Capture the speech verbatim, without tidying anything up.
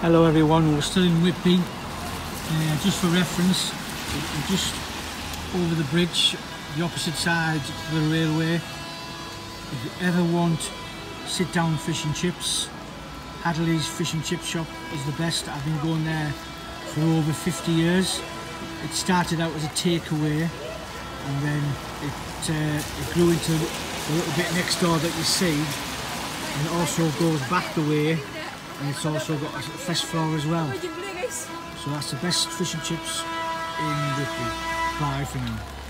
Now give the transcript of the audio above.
Hello everyone, we're still in Whitby. Uh, just for reference, we're just over the bridge, the opposite side of the railway. If you ever want sit down fish and chips, Hadleys fish and chip shop is the best. I've been going there for over fifty years. It started out as a takeaway and then it, uh, it grew into the little bit next door that you see, and it also goes back the way. And it's also got a fresh floor as well. So that's the best fish and chips in Whitby. Bye for now.